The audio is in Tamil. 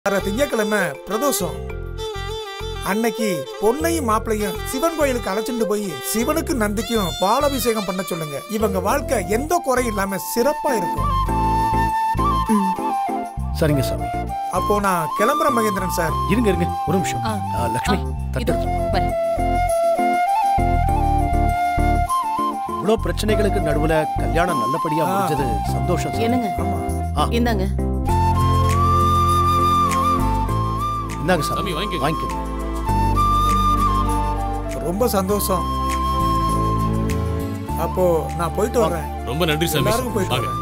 திங்கக்கிழமை பிரதோஷம் அன்னைக்கு பொண்ணையும் மாப்பிளையும் சிவன் கோயிலுக்கு அழைச்சிட்டு போய் சிவனுக்கு நந்திக்கும் பாலாபிஷேகம் பண்ண சொல்லுங்க. இவங்க வாழ்க்கை எந்த குறையும் இல்லாம சிறப்பா இருக்கும். சரிங்க சாமி. அப்போ நான் கிளம்புறேன் மகேந்திரன் சார். இருங்க இருங்க ஒரு நிமிஷம். லக்ஷ்மி இவ்வளோ பிரச்சனைகளுக்கு நடுவுல கல்யாணம் நல்லபடியா முடிஞ்சது சந்தோஷம். என்னங்க இந்தாங்க இந்தாங்க சாமி வாங்கிக்க. ரொம்ப சந்தோஷம். அப்போ நான் போயிட்டு வரேன். ரொம்ப நன்றி சாமி. எல்லாருக்கும் போயிட்டு வரேன்.